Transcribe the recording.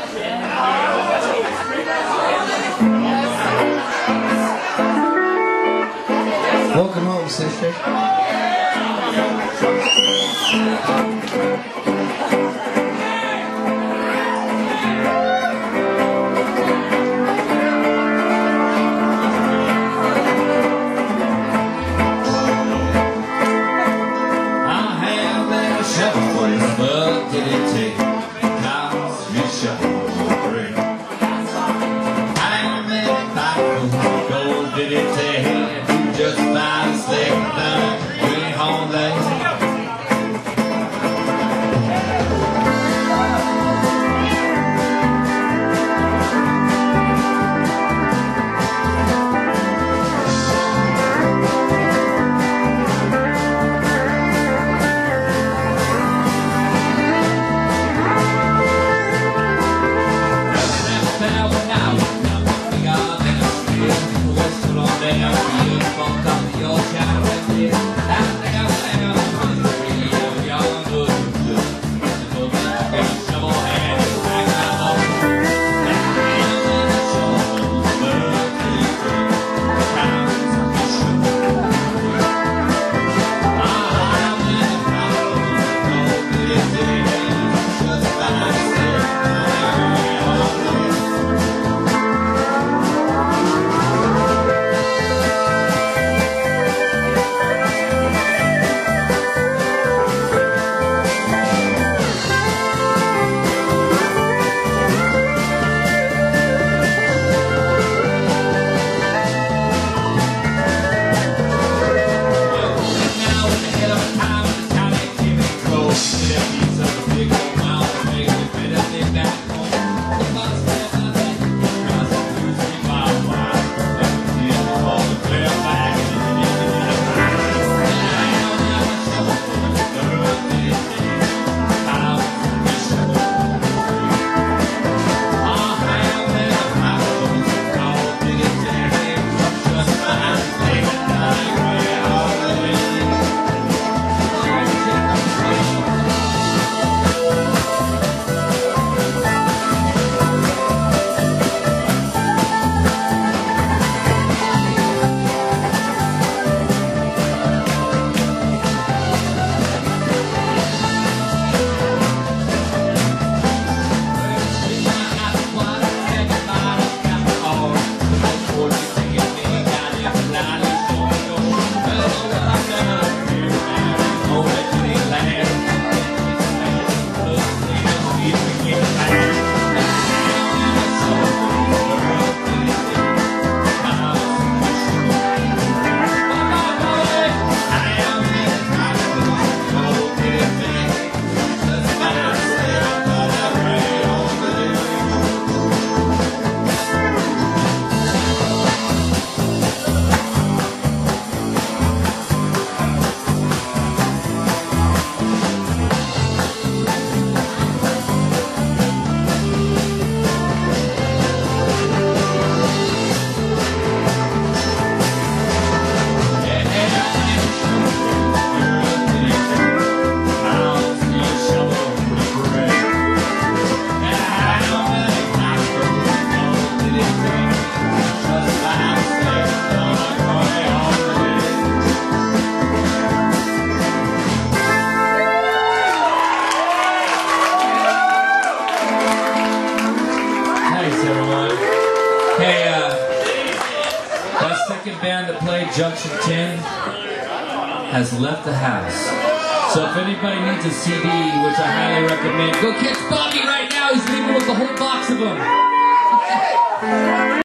Welcome home, sister. What did it take? Cause you shoveled the brick. How many bottles of gold did it take to just buy a second time? We ain't home late. That second band that played Junction 10 has left the house. So if anybody needs a CD, which I highly recommend, go catch Bobby right now. He's leaving with the whole box of them.